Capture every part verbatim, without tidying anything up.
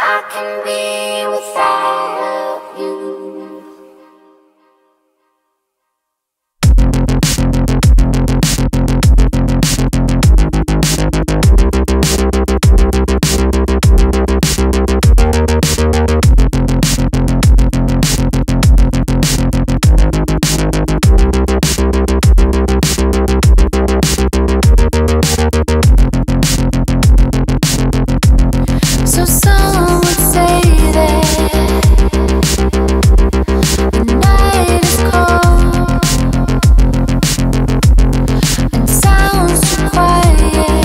I can be without you. So some would say that the night is cold and sounds too quiet,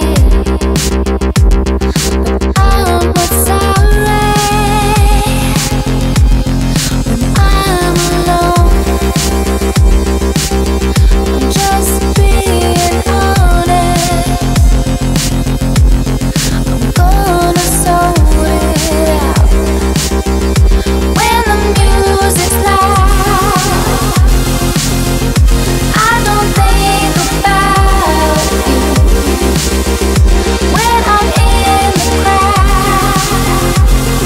but I'm not sorry when I'm alone. I'm just being honest. I'm gonna sort it out when the music's loud. I don't think about you when I'm in the crowd.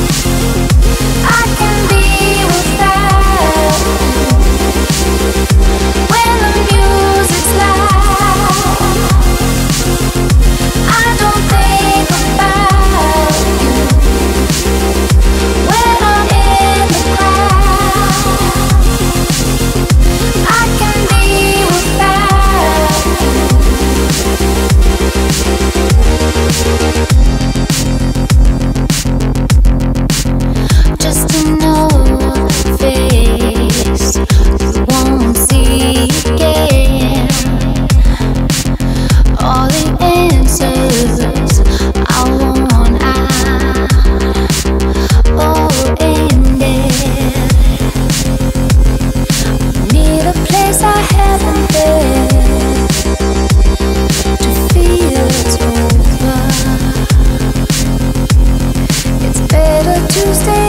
I can be without you when the music's loud. I don't think about you when I'm in the crowd. I can be without you. Just another face you won't see again. All the answers I want are all ended. Need a place I haven't been to feel it's over. It's better to stay